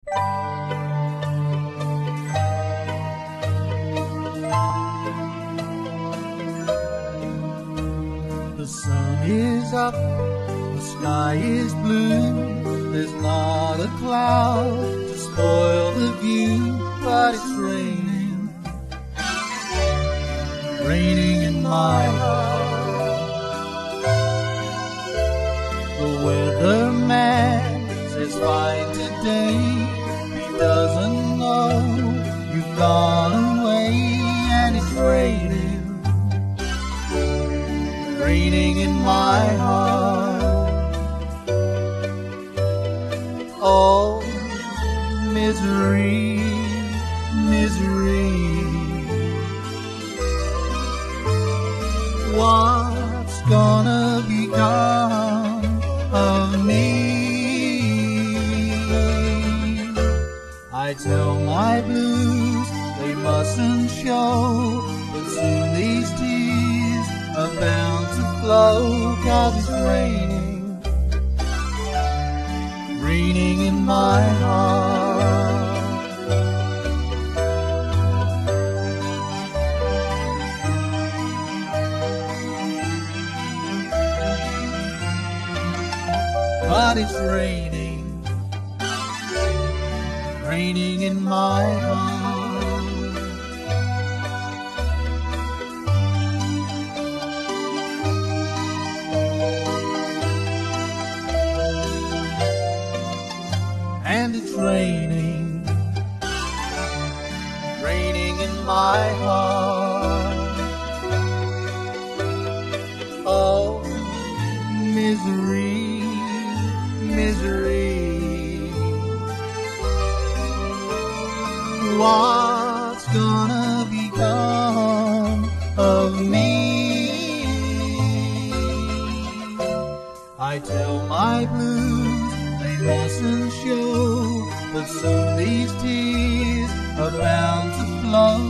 The sun is up, the sky is blue, there's not a cloud to spoil the view, but it's raining, raining in my heart. The weatherman says fine today, he doesn't know you've gone away, and it's raining, raining in my heart. Oh, misery, misery, what's gonna become of me? I tell my blues they mustn't show, but soon these tears are bound to flow, 'cause it's raining, raining in my heart. But it's raining, raining in my heart. And it's raining, raining in my heart. Oh, misery, misery, what's gonna become of me? I tell my blues they mustn't show, but soon these tears are bound to flow,